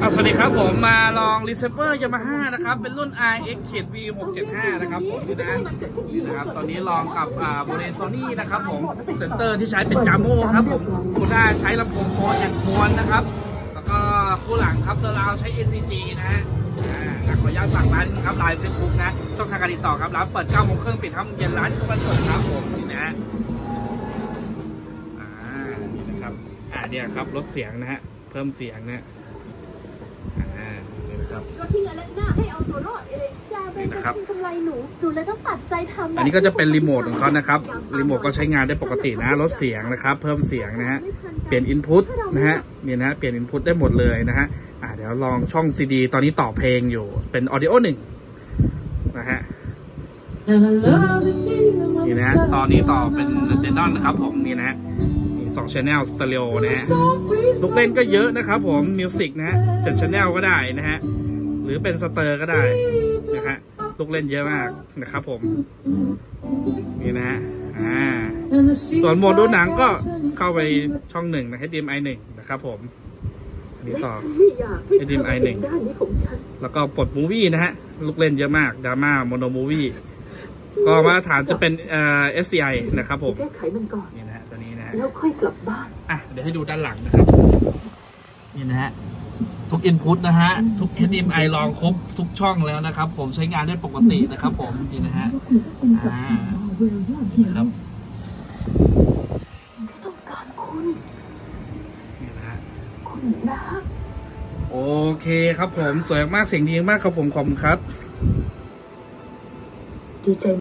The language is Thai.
สวัสดีครับผมมาลอง Receiver Yamaha นะครับเป็นรุ่น RX-V675 นะครับผมนะครับตอนนี้ลองกับโบเลโซนี่นะครับผมเซนเตอร์ที่ใช้เป็นจาโม่ครับผมคุณได้ใช้ลำโพงโคแอนด์ควอนนะครับแล้วก็คู่หลังครับเซอร์ราวใช้ ACG นะฮะขออนุญาตฝากร้านครับไลน์ Facebook นะช่องทางการติดต่อครับร้านเปิด 9 โมงครึ่งปิด 5 โมงเย็นร้านก็วันเปิดครับผมนี่นะฮะนี่นะครับเนี่ยครับลดเสียงนะฮะเพิ่มเสียงนะก็ทิ้งอเล็กหน้าให้เอาตัวรอดเองยาเบนจะชิงกำไรหนูเลยต้องตัดใจทำอันนี้ก็จะเป็นรีโมทของเขานะครับรีโมทก็ใช้งานได้ปกตินะลดเสียงนะครับเพิ่มเสียงนะฮะเปลี่ยนอินพุตนะฮะนี่นะเปลี่ยนอินพุตได้หมดเลยนะฮะเดี๋ยวลองช่องซีดีตอนนี้ต่อเพลงอยู่เป็นออดิโอ1นะฮะนี่นะตอนนี้ต่อเป็นเดนดอนนะครับผมนี่นะฮะ2 Channel สเตอริโอนะฮะลูกเล่นก็เยอะนะครับผมมิวสิกนะฮะ7 Channel ก็ได้นะฮะหรือเป็นสเตอร์ก็ได้นะฮะลูกเล่นเยอะมากนะครับผมนี่นะฮะส่วนโหมดดูหนังก็เข้าไปช่อง1นะ HDMI 1นะครับผมนี่ต่อ HDMI 1แล้วก็ปลดมูวี่นะฮะลูกเล่นเยอะมากดราม่าโมโนมูวี่ก็มาตรฐานจะเป็นSCI นะครับผมแก้ไขมันก่อนนี่นะฮะตัวนี้นะแล้วค่อยกลับบ้านเดี๋ยวให้ดูด้านหลังนะครับนี่นะฮะทุก input นะฮะทุก HDMI ลองครบทุกช่องแล้วนะครับผมใช้งานได้ปกตินะครับผมนี่นะฮะครับต้องการคุณนี่นะฮะคุณนะโอเคครับผมสวยมากเสียงดีมากครับผมขอบคุณครับดีใจ